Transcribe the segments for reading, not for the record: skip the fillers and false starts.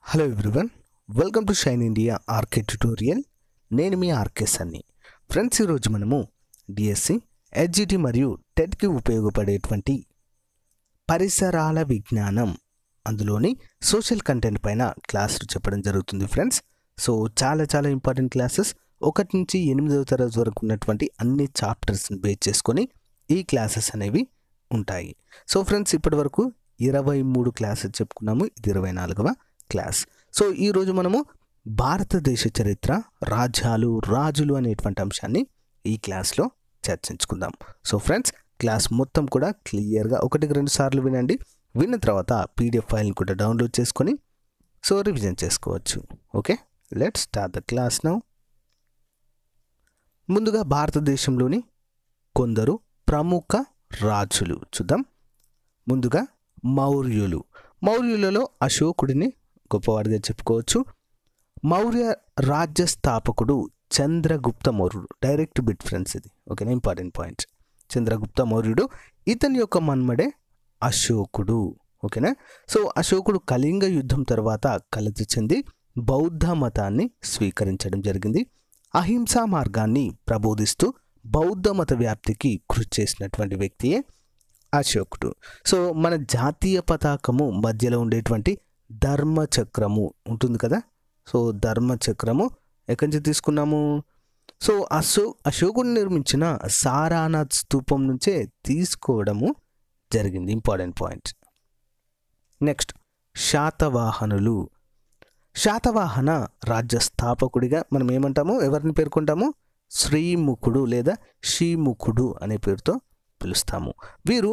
Hello everyone, welcome to Shine India RK tutorial. నేను మీ RK సన్ని. Friends, ఈరోజు మనము డిఎస్సి, హెచ్జిటి మరియు టెట్కి ఉపయోగపడేటువంటి పరిసరాల విజ్ఞానం అందులోని సోషల్ కంటెంట్ పైన క్లాసులు చెప్పడం జరుగుతుంది ఫ్రెండ్స్. సో చాలా ఇంపార్టెంట్ క్లాసెస్. 1 నుంచి 8వ తరగతి వరకు ఉన్నటువంటి అన్ని చాప్టర్స్ని బేస్ చేసుకొని ఈ క్లాసెస్ అనేవి ఉంటాయి. సో ఫ్రెండ్స్, ఇప్పటి వరకు 23 క్లాసెస్ చెప్పుకున్నాము. ఇది 24వ క్లాస్. సో ఈరోజు మనము భారతదేశ చరిత్ర, రాజ్యాలు, రాజులు అనేటువంటి అంశాన్ని ఈ క్లాస్లో చర్చించుకుందాం. సో ఫ్రెండ్స్, క్లాస్ మొత్తం కూడా క్లియర్గా 1-2 సార్లు వినండి. విన్న తర్వాత పీడిఎఫ్ ఫైల్ని కూడా డౌన్లోడ్ చేసుకొని సో రివిజన్ చేసుకోవచ్చు. Okay, let's start the class now. ముందుగా భారతదేశంలోని కొందరు ప్రముఖ రాజులు చూద్దాం. ముందుగా మౌర్యులు. మౌర్యులలో అశోకుడిని గొప్పవాడిగా చెప్పుకోవచ్చు. మౌర్య రాజ్య స్థాపకుడు చంద్రగుప్త మౌర్యుడు. డైరెక్ట్ బిట్ ఫ్రెండ్స్, ఇది ఓకేనా, ఇంపార్టెంట్ పాయింట్. చంద్రగుప్త మౌర్యుడు, ఇతని యొక్క మన్మడే అశోకుడు. ఓకేనా. సో అశోకుడు కళింగ యుద్ధం తర్వాత కలత చెంది బౌద్ధ మతాన్ని స్వీకరించడం జరిగింది. అహింసా మార్గాన్ని ప్రబోధిస్తూ బౌద్ధ మత వ్యాప్తికి కృషి చేసినటువంటి వ్యక్తియే అశోకుడు. సో మన జాతీయ పతాకము మధ్యలో ఉండేటువంటి ధర్మచక్రము ఉంటుంది కదా. సో ధర్మచక్రము ఎక్కడి నుంచి తీసుకున్నాము? సో అశోకుడు నిర్మించిన సారానాథ్ స్తూపం నుంచే తీసుకోవడము జరిగింది. Important point. నెక్స్ట్, శాతవాహనులు. శాతవాహన రాజ్య స్థాపకుడిగా మనం ఏమంటాము, ఎవరిని పేర్కొంటాము? శ్రీముఖుడు లేదా శ్రీముఖుడు అనే పేరుతో పిలుస్తాము. వీరు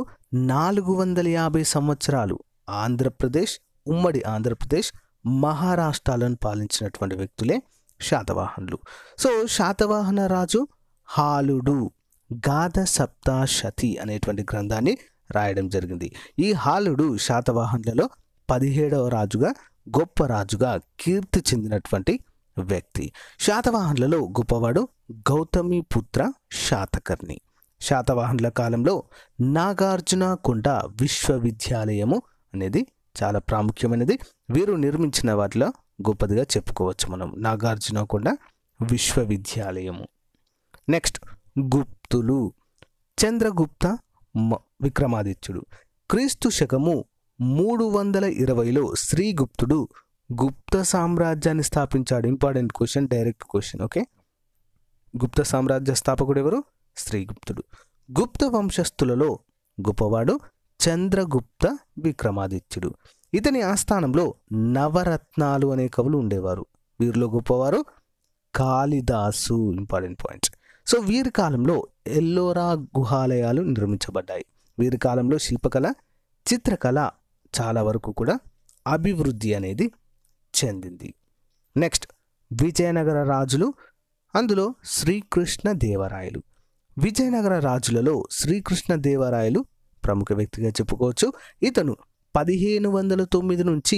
450 సంవత్సరాలు ఆంధ్రప్రదేశ్, ఉమ్మడి ఆంధ్రప్రదేశ్, మహారాష్ట్రాలను పాలించినటువంటి వ్యక్తులే శాతవాహనులు. సో శాతవాహన రాజు హాలుడు గాథ సప్తాశతి అనేటువంటి గ్రంథాన్ని రాయడం జరిగింది. ఈ హాలుడు శాతవాహనులలో 17వ రాజుగా, గొప్ప రాజుగా కీర్తి చెందినటువంటి వ్యక్తి. శాతవాహనులలో గొప్పవాడు గౌతమిపుత్ర శాతకర్ణి. శాతవాహనుల కాలంలో నాగార్జునకొండ విశ్వవిద్యాలయము అనేది చాలా ప్రాముఖ్యమైనది. వీరు నిర్మించిన వాటిలో గొప్పదిగా చెప్పుకోవచ్చు మనం, నాగార్జునకొండ విశ్వవిద్యాలయము. నెక్స్ట్, గుప్తులు. చంద్రగుప్త విక్రమాదిత్యుడు. క్రీస్తు శకము 320లో శ్రీగుప్తుడు గుప్త సామ్రాజ్యాన్ని స్థాపించాడు. Important question, direct question. Okay, Gupta సామ్రాజ్య స్థాపకుడు ఎవరు? శ్రీగుప్తుడు. గుప్త వంశస్థులలో గొప్పవాడు చంద్రగుప్త విక్రమాదిత్యుడు. ఇతని ఆస్థానంలో నవరత్నాలు అనే కవులు ఉండేవారు. వీరిలో గొప్పవారు కాళిదాసు. Important point. సో వీరి కాలంలో ఎల్లోరా గుహాలయాలు నిర్మించబడ్డాయి. వీరి కాలంలో శిల్పకళ, చిత్రకళ చాలా వరకు కూడా అభివృద్ధి అనేది చెందింది. నెక్స్ట్, విజయనగర రాజులు. అందులో శ్రీకృష్ణదేవరాయలు. విజయనగర రాజులలో శ్రీకృష్ణదేవరాయలు ప్రముఖ వ్యక్తిగా చెప్పుకోవచ్చు. ఇతను 1509 నుంచి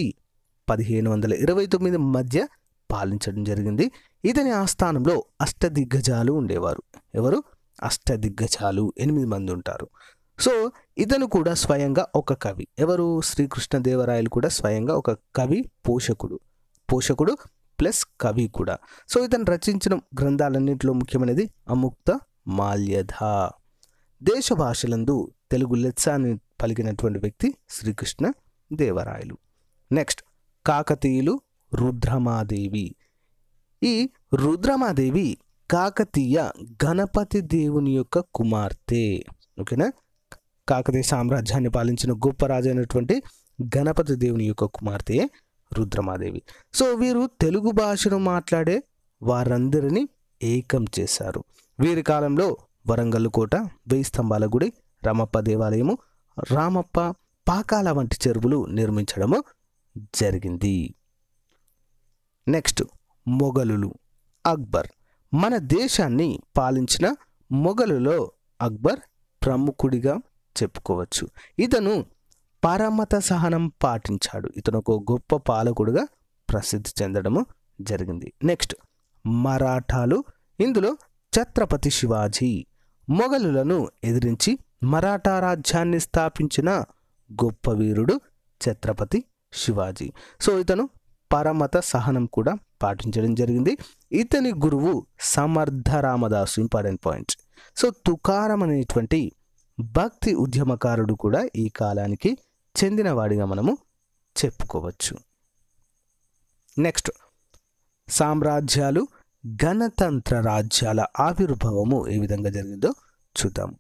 1529 మధ్య పాలించడం జరిగింది. ఇతని ఆస్థానంలో అష్టదిగ్గజాలు ఉండేవారు. ఎవరు? అష్టదిగ్గజాలు 8 మంది ఉంటారు. సో ఇతను కూడా స్వయంగా ఒక కవి. ఎవరు? శ్రీకృష్ణదేవరాయలు కూడా స్వయంగా ఒక కవి, పోషకుడు ప్లస్ కవి కూడా. సో ఇతను రచించిన గ్రంథాలన్నింటిలో ముఖ్యమైనది అముక్త మాల్యధ. దేశ భాషలందు తెలుగు లెస్స అని పలికినటువంటి వ్యక్తి శ్రీకృష్ణదేవరాయలు. నెక్స్ట్, కాకతీయులు. రుద్రమాదేవి. ఈ రుద్రమాదేవి కాకతీయ గణపతి దేవుని యొక్క కుమార్తె. ఓకేనా. కాకతీయ సామ్రాజ్యాన్ని పాలించిన గొప్ప రాజు అయినటువంటి గణపతి దేవుని యొక్క కుమార్తె రుద్రమాదేవి. సో వీరు తెలుగు భాషను మాట్లాడే వారందరినీ ఏకం చేశారు. వీరి కాలంలో వరంగల్ కోట, 1000 స్తంభాల గుడి, రామప్ప దేవాలయము, రామప్ప పాకాల వంటి చెరువులు నిర్మించడము జరిగింది. నెక్స్ట్, మొఘలులు. అక్బర్. మన దేశాన్ని పాలించిన మొఘలులో అక్బర్ ప్రముఖుడిగా చెప్పుకోవచ్చు. ఇతను పరమత సహనం పాటించాడు. ఇతను ఒక గొప్ప పాలకుడుగా ప్రసిద్ధి చెందడము జరిగింది. నెక్స్ట్, మరాఠాలు. ఇందులో ఛత్రపతి శివాజీ మొఘలులను ఎదిరించి మరాఠా రాజ్యాన్ని స్థాపించిన గొప్ప వీరుడు ఛత్రపతి శివాజీ. సో ఇతను పరమత సహనం కూడా పాటించడం జరిగింది. ఇతని గురువు Samarth Ramdas, important point. So Tukaram అనేటువంటి భక్తి ఉద్యమకారుడు కూడా ఈ కాలానికి చెందినవాడిగా మనము చెప్పుకోవచ్చు. నెక్స్ట్, సామ్రాజ్యాలు, గణతంత్ర రాజ్యాల ఆవిర్భావము ఏ విధంగా జరిగిందో చూద్దాము.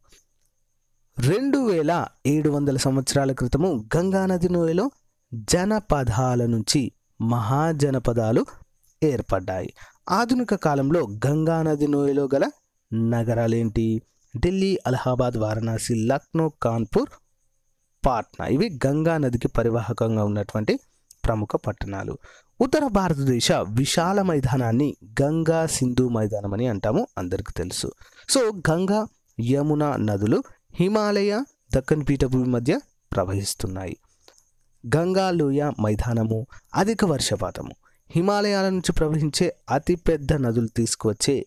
2700 సంవత్సరాల క్రితము గంగానది లోయలో జనపదాల నుంచి మహాజనపదాలు ఏర్పడ్డాయి. ఆధునిక కాలంలో గంగానది లోయలో గల నగరాలేంటి? ఢిల్లీ, అలహాబాద్, వారణాసి, లక్నో, కాన్పూర్, పాట్నా. ఇవి గంగా నదికి పరివాహకంగా ఉన్నటువంటి ప్రముఖ పట్టణాలు. ఉత్తర భారతదేశ విశాల మైదానాన్ని గంగా సింధు మైదానం అని అంటాము, అందరికీ తెలుసు. సో గంగా, యమున నదులు హిమాలయ, దక్కన్ పీఠభూమి మధ్య ప్రవహిస్తున్నాయి. గంగా లోయ మైదానము, అధిక వర్షపాతము, హిమాలయాల నుంచి ప్రవహించే అతిపెద్ద నదులు తీసుకువచ్చే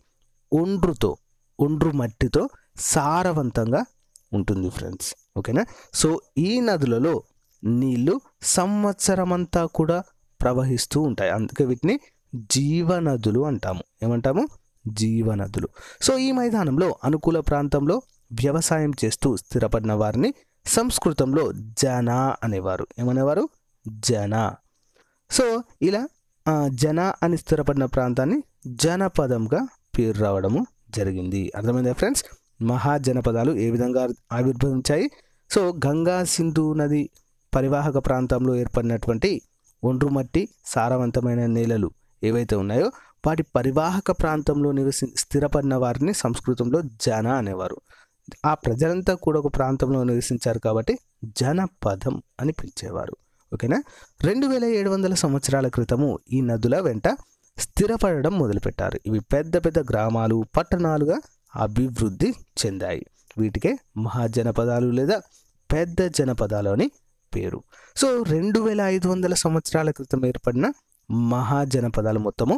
ఒండ్రు మట్టితో సారవంతంగా ఉంటుంది ఫ్రెండ్స్. ఓకేనా? సో ఈ నదులలో నీళ్లు సంవత్సరమంతా కూడా ప్రవహిస్తూ ఉంటాయి. అందుకే వీటిని జీవనదులు అంటాము. ఏమంటాము? జీవనదులు. సో ఈ మైదానంలో అనుకూల ప్రాంతంలో వ్యవసాయం చేస్తూ స్థిరపడిన వారిని సంస్కృతంలో జన అనేవారు. ఏమనేవారు? జన. సో ఇలా జన అని స్థిరపడిన ప్రాంతాన్ని జనపదంగా పేరు రావడము జరిగింది. అర్థమైందా ఫ్రెండ్స్? మహాజనపదాలు ఏ విధంగా ఆవిర్భవించాయి? సో గంగా సింధు నది పరివాహక ప్రాంతంలో ఏర్పడినటువంటి ఒండ్రుమట్టి సారవంతమైన నేలలు ఏవైతే ఉన్నాయో వాటి పరివాహక ప్రాంతంలో స్థిరపడిన వారిని సంస్కృతంలో జన అనేవారు. ఆ ప్రజలంతా కూడా ఒక ప్రాంతంలో నివసించారు కాబట్టి జనపదం అని పిలిచేవారు. ఓకేనా? 2700 సంవత్సరాల క్రితము ఈ నదుల వెంట స్థిరపడడం మొదలుపెట్టారు. ఇవి పెద్ద పెద్ద గ్రామాలు, పట్టణాలుగా అభివృద్ధి చెందాయి. వీటికే మహాజనపదాలు లేదా పెద్ద జనపదాలు అని పేరు. సో 2500 సంవత్సరాల క్రితం ఏర్పడిన మహాజనపదాలు మొత్తము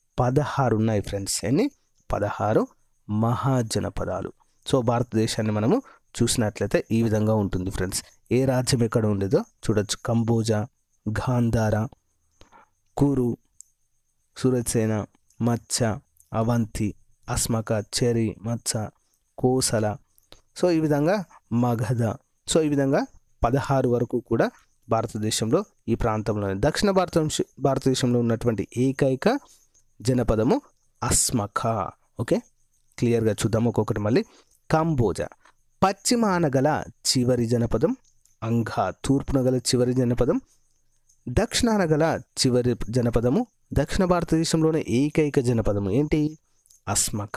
16 ఉన్నాయి ఫ్రెండ్స్. ఎన్ని? 16 మహాజనపదాలు. సో భారతదేశాన్ని మనము చూసినట్లయితే ఈ విధంగా ఉంటుంది ఫ్రెండ్స్. ఏ రాజ్యం ఎక్కడ ఉండేదో చూడొచ్చు. కంబోజా, గాంధార, కురు, సురసేన, మచ్చ, అవంతి, అస్మక, చెరి, మత్స, కోసల, సో ఈ విధంగా మగధ. సో ఈ విధంగా 16 వరకు కూడా భారతదేశంలో ఈ ప్రాంతంలో దక్షిణ భారతదేశంలో ఉన్నటువంటి ఏకైక జనపదము అస్మక. ఓకే, క్లియర్గా చూద్దాం ఒక్కొక్కటి మళ్ళీ. కంబోజా పశ్చిమాన గల చివరి జనపదం, అంఘా తూర్పున గల చివరి జనపదం, దక్షిణాన గల చివరి జనపదము, దక్షిణ భారతదేశంలోనే ఏకైక జనపదము ఏంటి? అస్మక.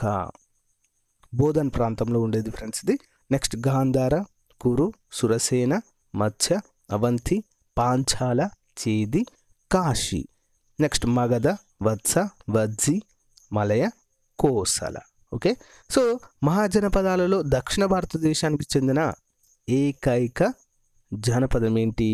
బోధన్ ప్రాంతంలో ఉండేది ఫ్రెండ్స్ ఇది. నెక్స్ట్ గాంధార, కురు, సురసేన, మత్స్య, అవంతి, పాంచాల, చేది, కాశీ. నెక్స్ట్ మగధ, వత్స, వజ్జి, మలయ, కోసల. ఓకే, సో మహాజనపదాలలో దక్షిణ భారతదేశానికి చెందిన ఏకైక జనపదం ఏంటి?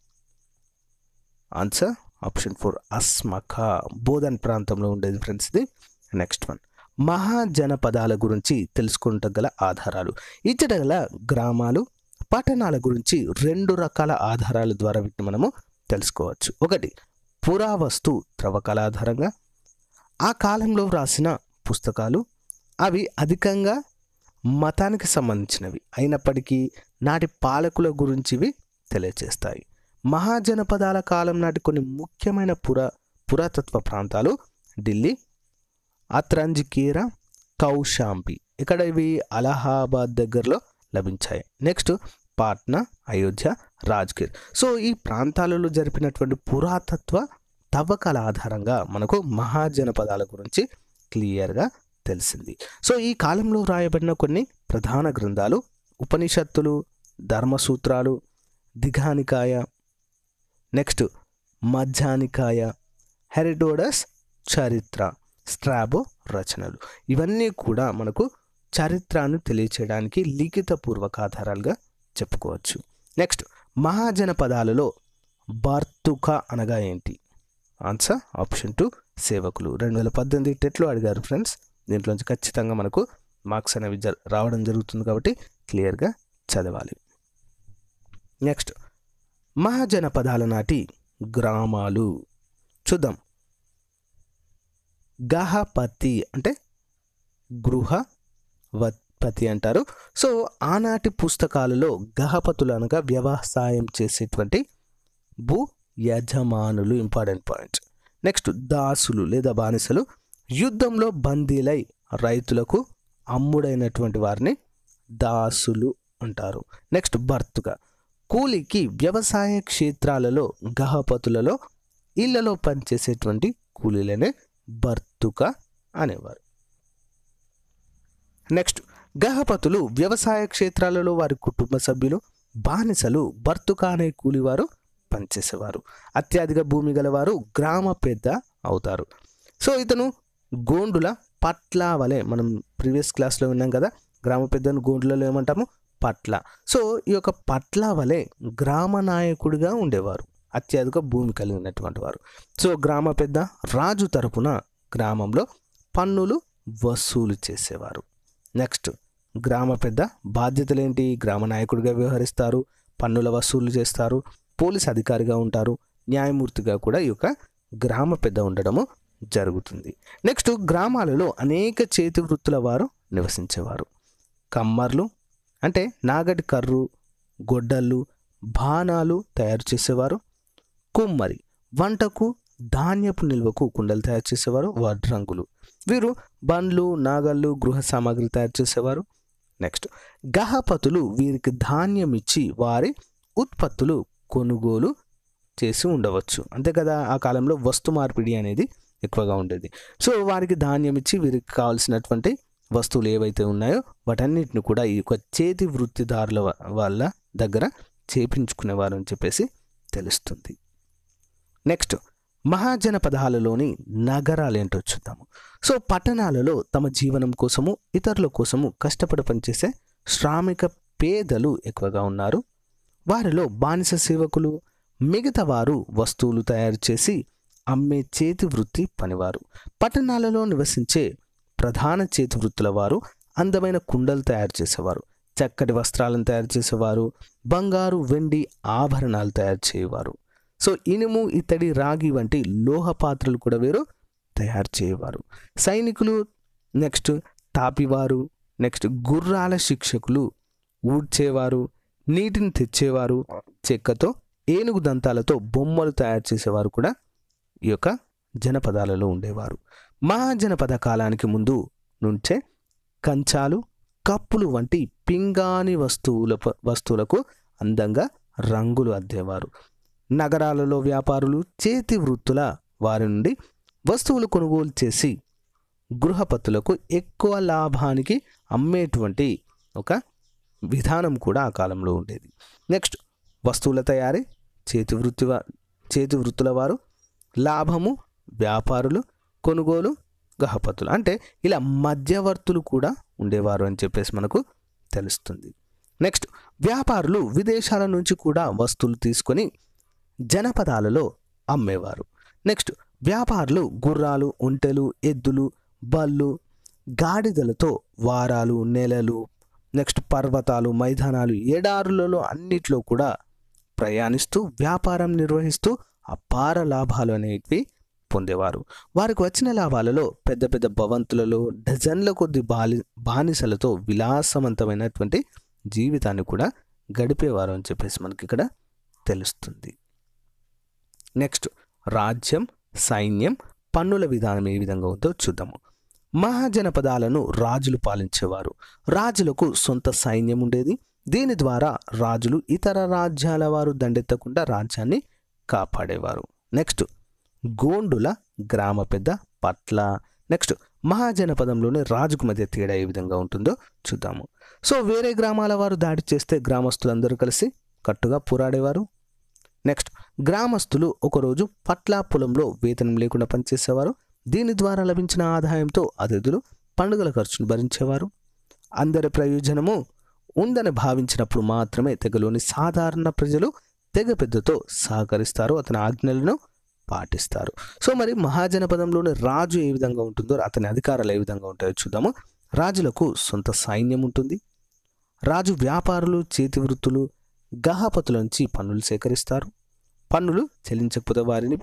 Answer option 4 Asmaka. బోధన్ ప్రాంతంలో ఉండేది ఫ్రెండ్స్ ఇది. నెక్స్ట్ వన్, మహాజనపదాల గురించి తెలుసుకుంట గల ఆధారాలు. ఇచ్చట గల గ్రామాలు, పట్టణాల గురించి 2 రకాల ఆధారాల ద్వారా వీటిని మనము తెలుసుకోవచ్చు. ఒకటి, పురావస్తు త్రవ్వకాల ఆధారంగా ఆ కాలంలో వ్రాసిన పుస్తకాలు. అవి అధికంగా మతానికి సంబంధించినవి అయినప్పటికీ నాటి పాలకుల గురించివి తెలియజేస్తాయి. మహాజనపదాల కాలం నాటి కొన్ని ముఖ్యమైన పురాతత్వ ప్రాంతాలు ఢిల్లీ, అత్రంజికేర, కౌశాంబి. ఇక్కడ ఇవి అలహాబాద్ దగ్గరలో లభించాయి. నెక్స్ట్ పాట్నా, అయోధ్య, రాజ్గిర్. సో ఈ ప్రాంతాలలో జరిపినటువంటి పురాతత్వ తవ్వకాల ఆధారంగా మనకు మహాజనపదాల గురించి క్లియర్గా తెలిసింది. సో ఈ కాలంలో వ్రాయబడిన కొన్ని ప్రధాన గ్రంథాలు ఉపనిషత్తులు, ధర్మసూత్రాలు, దిఘానికాయ, నెక్స్ట్ మధ్యానికాయ, హెరోడోటస్ చరిత్ర, స్ట్రాబో రచనలు. ఇవన్నీ కూడా మనకు చరిత్రను తెలియచేయడానికి లిఖిత పూర్వక ఆధారాలుగా చెప్పుకోవచ్చు. నెక్స్ట్, మహాజనపదాలలో బార్తుక అనగా ఏంటి? ఆన్సర్ ఆప్షన్ 2 సేవకులు. 2018 టెట్లో అడిగారు ఫ్రెండ్స్. దీంట్లోంచి ఖచ్చితంగా మనకు మార్క్స్ అనేవి రావడం జరుగుతుంది కాబట్టి క్లియర్గా చదవాలి. నెక్స్ట్, మహాజనపదాల నాటి గ్రామాలు. చూద్దాం. గహపతి అంటే గృహపతి అంటారు. సో ఆనాటి పుస్తకాలలో గహపతులు అనగా వ్యవసాయం చేసేటువంటి భూ యజమానులు. Important point. నెక్స్ట్ దాసులు లేదా బానిసలు యుద్ధంలో బందీలై రైతులకు అమ్ముడైనటువంటి వారిని దాసులు అంటారు. నెక్స్ట్ భర్తుక కూలికి వ్యవసాయ క్షేత్రాలలో గహపతులలో ఇళ్లలో పనిచేసేటువంటి కూలీలనే భర్తుక అనేవారు. నెక్స్ట్ గహపతులు వ్యవసాయ క్షేత్రాలలో వారి కుటుంబ సభ్యులు, బానిసలు భర్తుక అనే కూలివారు పనిచేసేవారు. అత్యధిక భూమి గలవారు గ్రామ పెద్ద అవుతారు. సో ఇతను గోండుల పట్ల వలె, మనం ప్రీవియస్ క్లాస్లో విన్నాం కదా, గ్రామ పెద్దను గోండులలో ఏమంటాము? పట్ల. సో ఈ యొక్క పట్ల వలె గ్రామ నాయకుడిగా ఉండేవారు, అత్యధిక భూమి కలిగినటువంటి వారు. సో గ్రామ పెద్ద రాజు తరపున గ్రామంలో పన్నులు వసూలు చేసేవారు. నెక్స్ట్ గ్రామ పెద్ద బాధ్యతలు ఏంటి? గ్రామ నాయకుడిగా వ్యవహరిస్తారు, పన్నుల వసూలు చేస్తారు, పోలీస్ అధికారిగా ఉంటారు, న్యాయమూర్తిగా కూడా ఈ యొక్క గ్రామ పెద్ద ఉండడము జరుగుతుంది. నెక్స్ట్ గ్రామాలలో అనేక చేతి వృత్తుల వారు నివసించేవారు. కమ్మర్లు అంటే నాగటి కర్రు, గొడ్డళ్ళు, బాణాలు తయారు చేసేవారు. కుమ్మరి వంటకు, ధాన్యపు నిల్వకు కుండలు తయారు చేసేవారు. వడ్రంగులు వీరు బండ్లు, నాగళ్ళు, గృహ సామాగ్రి తయారు చేసేవారు. నెక్స్ట్ గహపతులు వీరికి ధాన్యం ఇచ్చి వారి ఉత్పత్తులు కొనుగోలు చేసి ఉండవచ్చు. అంతే కదా, ఆ కాలంలో వస్తు మార్పిడి అనేది ఎక్కువగా ఉండేది. సో వారికి ధాన్యం ఇచ్చి వీరికి కావాల్సినటువంటి వస్తువులు ఏవైతే ఉన్నాయో వాటన్నిటిని కూడా ఈ యొక్క చేతి వృత్తిదారుల వాళ్ళ దగ్గర చేపించుకునేవారు అని చెప్పేసి తెలుస్తుంది. నెక్స్ట్ మహాజనపదాలలోని నగరాలు ఏంటో చూద్దాము. సో పట్టణాలలో తమ జీవనం కోసము, ఇతరుల కోసము కష్టపడి పనిచేసే శ్రామిక పేదలు ఎక్కువగా ఉన్నారు. వారిలో బానిస సేవకులు, మిగతా వారు వస్తువులు తయారు చేసి అమ్మే చేతి వృత్తి పనివారు. పట్టణాలలో నివసించే ప్రధాన చేతి వృత్తుల వారు అందమైన కుండలు తయారు చేసేవారు, చక్కటి వస్త్రాలను తయారు చేసేవారు, బంగారు, వెండి ఆభరణాలు తయారు చేయవారు. సో ఇనుము, ఇత్తడి, రాగి వంటి లోహ పాత్రలు కూడా వీరు తయారు చేయవారు. సైనికులు, నెక్స్ట్ తాపివారు, నెక్స్ట్ గుర్రాల శిక్షకులు, ఊడ్చేవారు, నీటిని తెచ్చేవారు, చెక్కతో, ఏనుగు దంతాలతో బొమ్మలు తయారు చేసేవారు కూడా ఈ యొక్క జనపదాలలో ఉండేవారు. మహాజనపద కాలానికి ముందు నుంచే కంచాలు, కప్పులు వంటి పింగాణి వస్తువులకు అందంగా రంగులు అద్దేవారు. నగరాలలో వ్యాపారులు చేతి వృత్తుల వారి నుండి వస్తువులు కొనుగోలు చేసి గృహపతులకు ఎక్కువ లాభానికి అమ్మేటువంటి ఒక విధానం కూడా ఆ కాలంలో ఉండేది. నెక్స్ట్ వస్తువుల తయారీ చేతి వృత్తుల వారు, లాభము వ్యాపారులు, కొనుగోలు గహపతులు. అంటే ఇలా మధ్యవర్తులు కూడా ఉండేవారు అని చెప్పేసి మనకు తెలుస్తుంది. నెక్స్ట్ వ్యాపారులు విదేశాల నుంచి కూడా వస్తువులు తీసుకొని జనపదాలలో అమ్మేవారు. నెక్స్ట్ వ్యాపారులు గుర్రాలు, ఒంటెలు, ఎద్దులు, బళ్ళు, గాడిదలతో వారాలు, నెలలు, నెక్స్ట్ పర్వతాలు, మైదానాలు, ఎడారులలో అన్నిట్లో కూడా ప్రయాణిస్తూ వ్యాపారం నిర్వహిస్తూ అపార లాభాలు అనేవి పొందేవారు. వారికి వచ్చిన లాభాలలో పెద్ద పెద్ద భవంతులలో డజన్ల కొద్ది బానిసలతో విలాసవంతమైనటువంటి జీవితాన్ని కూడా గడిపేవారు అని చెప్పేసి మనకి ఇక్కడ తెలుస్తుంది. నెక్స్ట్ రాజ్యం, సైన్యం, పన్నుల విధానం ఏ విధంగా ఉందో చూద్దాము. మహాజనపదాలను రాజులు పాలించేవారు. రాజులకు సొంత సైన్యం ఉండేది. దీని ద్వారా రాజులు ఇతర రాజ్యాల వారు దండెత్తకుండా రాజ్యాన్ని కాపాడేవారు. నెక్స్ట్ గోండుల గ్రామ పెద్ద పట్ల. నెక్స్ట్ మహాజనపదంలోని రాజుకు మధ్య తేడా ఏ విధంగా ఉంటుందో చూద్దాము. సో వేరే గ్రామాల వారు దాడి చేస్తే గ్రామస్తులందరూ కలిసి కట్టుగా పోరాడేవారు. నెక్స్ట్ గ్రామస్తులు ఒకరోజు పట్ల పొలంలో వేతనం లేకుండా పనిచేసేవారు. దీని ద్వారా లభించిన ఆదాయంతో అతిథులు పండుగల ఖర్చును భరించేవారు. అందరి ప్రయోజనము ఉందని భావించినప్పుడు మాత్రమే తెగలోని సాధారణ ప్రజలు తెగ పెద్దతో సహకరిస్తారు, అతని ఆజ్ఞలను పాటిస్తారు. సో మరి మహాజనపదంలోని రాజు ఏ విధంగా ఉంటుందో, అతని అధికారాలు ఏ విధంగా ఉంటాయో చూద్దాము. రాజులకు సొంత సైన్యం ఉంటుంది. రాజు వ్యాపారులు, చేతి వృత్తులు, గహపతుల నుంచి పన్నులు సేకరిస్తారు. పన్నులు చెల్లించకపోతే వారిని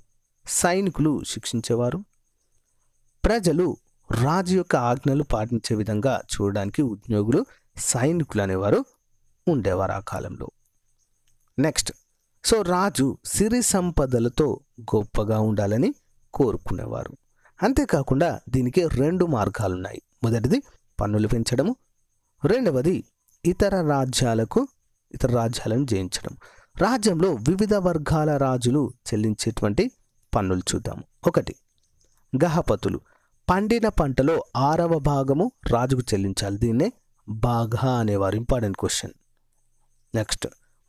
సైనికులు శిక్షించేవారు. ప్రజలు రాజు యొక్క ఆజ్ఞలు పాటించే విధంగా చూడడానికి ఉద్యోగులు సైనికులు అనేవారు ఉండేవారు ఆ కాలంలో. నెక్స్ట్, సో రాజు సిరి సంపదలతో గొప్పగా ఉండాలని కోరుకునేవారు. అంతేకాకుండా దీనికి 2 మార్గాలు ఉన్నాయి. మొదటిది పన్నులు పెంచడము, రెండవది ఇతర రాజ్యాలను జయించడం. రాజ్యంలో వివిధ వర్గాల రాజులు చెల్లించేటువంటి పన్నులు చూద్దాము. 1, గహపతులు. పండిన పంటలో 6వ భాగము రాజుకు చెల్లించాలి. దీన్నే బాగా అనేవారు. Important question. నెక్స్ట్,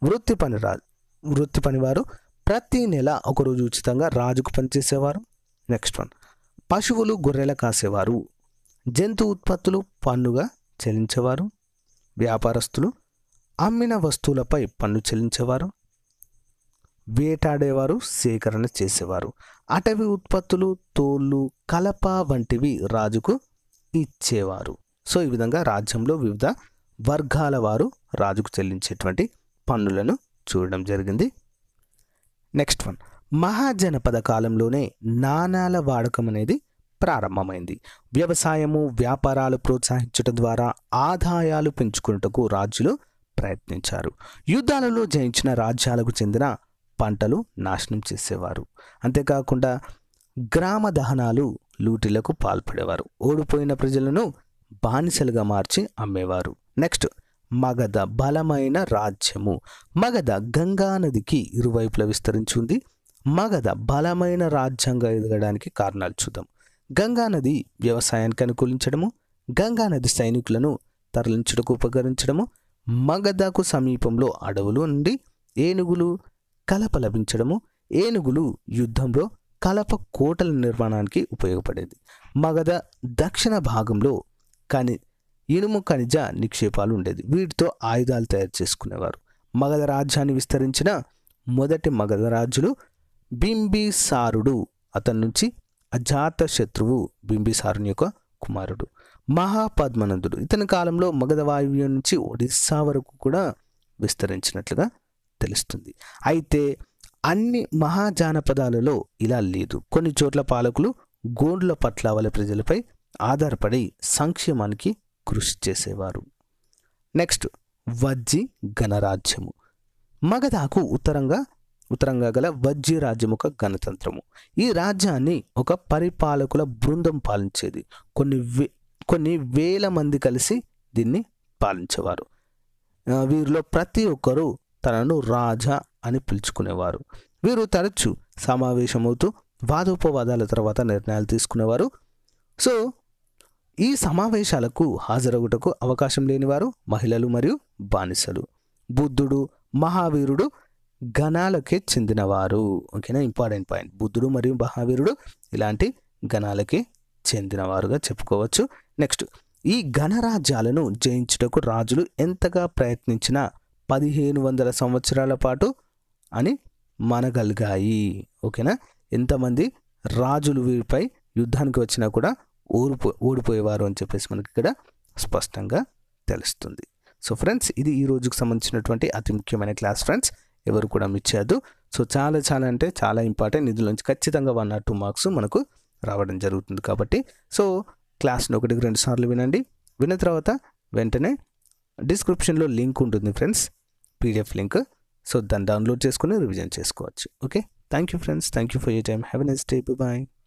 వృత్తి పనివారు ప్రతి నెల ఒకరోజు ఉచితంగా రాజుకు పనిచేసేవారు. నెక్స్ట్ వన్, పశువులు గొర్రెల కాసేవారు. జంతు ఉత్పత్తులు పన్నుగా చెల్లించేవారు. వ్యాపారస్తులు అమ్మిన వస్తువులపై పన్ను చెల్లించేవారు. వేటాడేవారు సేకరణ చేసేవారు. అటవీ ఉత్పత్తులు, తోళ్ళు, కలప వంటివి రాజుకు ఇచ్చేవారు. సో ఈ విధంగా రాజ్యంలో వివిధ వర్గాల వారు రాజుకు చెల్లించేటువంటి పన్నులను చూడడం జరిగింది. నెక్స్ట్ వన్, మహాజనపద కాలంలోనే నాణాల వాడకం అనేది ప్రారంభమైంది. వ్యవసాయము, వ్యాపారాలు ప్రోత్సహించడం ద్వారా ఆదాయాలు పెంచుకున్నటకు రాజులు ప్రయత్నించారు. యుద్ధాలలో జయించిన రాజ్యాలకు చెందిన పంటలు నాశనం చేసేవారు. అంతేకాకుండా గ్రామ దహనాలు, లూటీలకు పాల్పడేవారు. ఓడిపోయిన ప్రజలను బానిసలుగా మార్చి అమ్మేవారు. నెక్స్ట్, మగధ బలమైన రాజ్యము. మగధ గంగా నదికి ఇరువైపులా విస్తరించి ఉంది. మగధ బలమైన రాజ్యంగా ఎదగడానికి కారణాలు చూద్దాం. గంగా నది వ్యవసాయానికి అనుకూలించడము, గంగా నది సైనికులను తరలించుటకు ఉపకరించడము, మగధకు సమీపంలో అడవులు నుండి ఏనుగులు, కలప లభించడము, ఏనుగులు యుద్ధంలో కలప కోటల నిర్మాణానికి ఉపయోగపడేది. మగధ దక్షిణ భాగంలో ఇనుము ఖనిజ నిక్షేపాలు ఉండేది. వీటితో ఆయుధాలు తయారు చేసుకునేవారు. మగధ రాజ్యాన్ని విస్తరించిన మొదటి మగధ రాజులు బింబిసారుడు. అతని నుంచి అజాత శత్రువు బింబిసారుని యొక్క కుమారుడు. మహాపద్మనందుడు. ఇతని కాలంలో మగధ వాయువ్యం నుంచి ఒడిస్సా వరకు కూడా విస్తరించినట్లుగా తెలుస్తుంది. అయితే అన్ని మహాజానపదాలలో ఇలా లేదు. కొన్ని చోట్ల పాలకులు గోండ్ల పట్ల వాళ్ళ ప్రజలపై ఆధారపడి సంక్షేమానికి కృషి చేసేవారు. నెక్స్ట్, వజ్జి గణరాజ్యము. మగధకు ఉత్తరంగా గల వజ్జి రాజ్యం ఒక గణతంత్రము. ఈ రాజ్యాన్ని ఒక పరిపాలకుల బృందం పాలించేది. కొన్ని వేల మంది కలిసి దీన్ని పాలించేవారు. వీరిలో ప్రతి ఒక్కరూ తనను రాజా అని పిలుచుకునేవారు. వీరు తరచూ సమావేశమవుతూ వాదోపవాదాల తర్వాత నిర్ణయాలు తీసుకునేవారు. సో ఈ సమావేశాలకు హాజరవుటకు అవకాశం లేనివారు మహిళలు మరియు బానిసలు. బుద్ధుడు, మహావీరుడు గణాలకే చెందినవారు. ఓకేనా, ఇంపార్టెంట్ పాయింట్. బుద్ధుడు మరియు మహావీరుడు ఇలాంటి గణాలకే చెందినవారుగా చెప్పుకోవచ్చు. నెక్స్ట్, ఈ గణరాజ్యాలను జయించుటకు రాజులు ఎంతగా ప్రయత్నించినా 1500 సంవత్సరాల పాటు అని మనగలిగాయి. ఓకేనా, ఎంతమంది రాజులు వీరిపై యుద్ధానికి వచ్చినా కూడా ఓడిపోయేవారు అని చెప్పేసి మనకి ఇక్కడ స్పష్టంగా తెలుస్తుంది. సో ఫ్రెండ్స్, ఇది ఈ రోజుకు సంబంధించినటువంటి అతి ముఖ్యమైన క్లాస్ ఫ్రెండ్స్. ఎవరు కూడా మిస్ చేయద్దు. సో చాలా అంటే చాలా ఇంపార్టెంట్. ఇందులోంచి ఖచ్చితంగా 1 or 2 మార్క్స్ మనకు రావడం జరుగుతుంది. కాబట్టి సో క్లాస్ని 1-2 సార్లు వినండి. విన్న తర్వాత వెంటనే డిస్క్రిప్షన్లో లింక్ ఉంటుంది ఫ్రెండ్స్, PDF లింక్. సో దాన్ని డౌన్లోడ్ చేసుకుని రివిజన్ చేసుకోవచ్చు. Okay, thank you friends. Thank you for your time. Have a nice day. By.